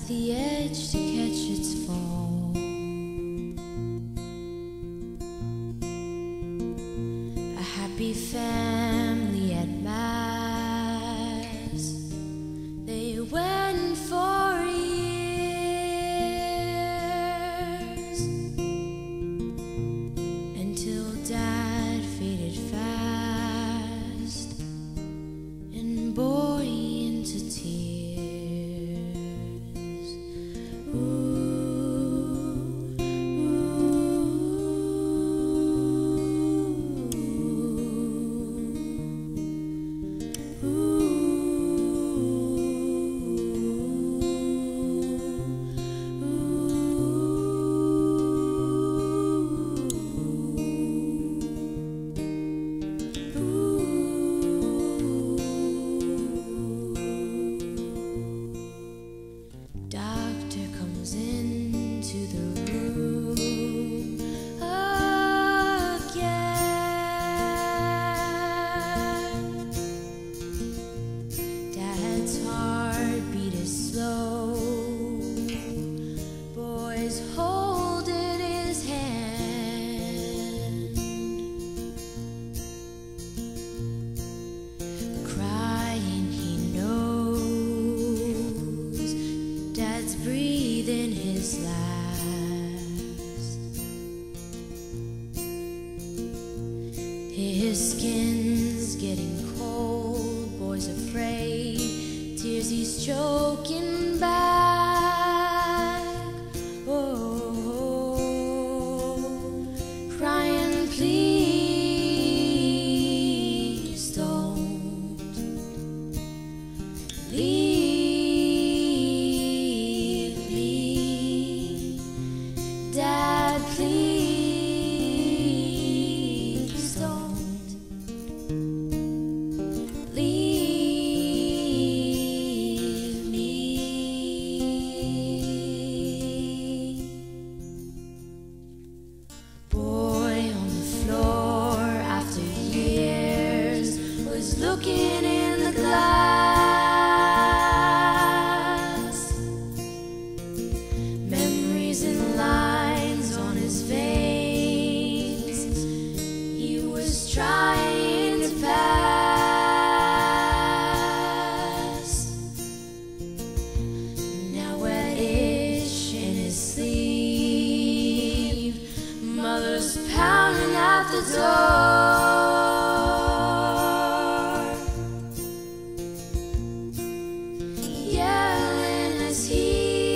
the edge to catch its fall. A happy family at Mass, they went for years, until Dad faded fast and bore into tears. Doctor comes into the room again. Dad's heartbeat is slow. Boy's holding his hand, crying. He knows Dad's breathing his last. His skin's getting cold. Boy's afraid. Tears he's choking back. Oh, crying, please don't leave me, Dad, please don't leave me. Boy on the floor after years was looking in the glass. Memories and lines on his face, he was trying to pass. Now wet-ish in his sleeve, mother's pounding at the door, yelling as he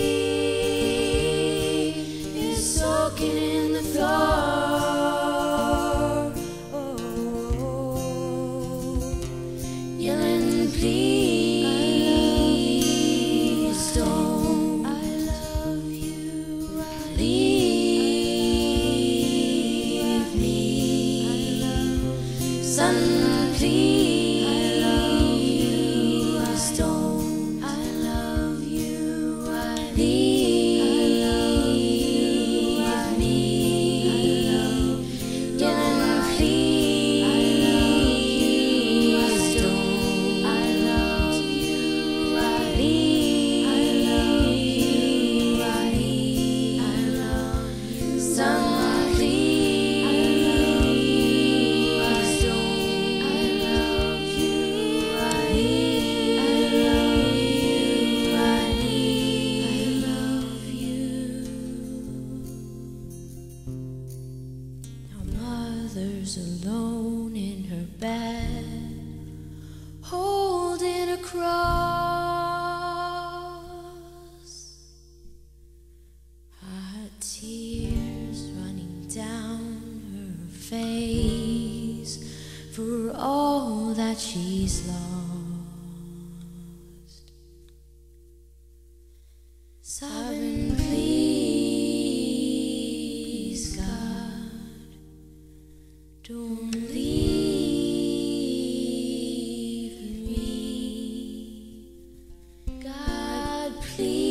is soaking in the floor. Oh, yelling, please don't. I love you. Leave me, son, please don't. I love you. Leave me, yelling, please don't. I love you. Leave me, son, please don't. I love you. I love you. Now mother's alone in her bed, holding a cross. Her tears running down her face for all that she's lost. Sobbing, please, God, don't leave me. God, please.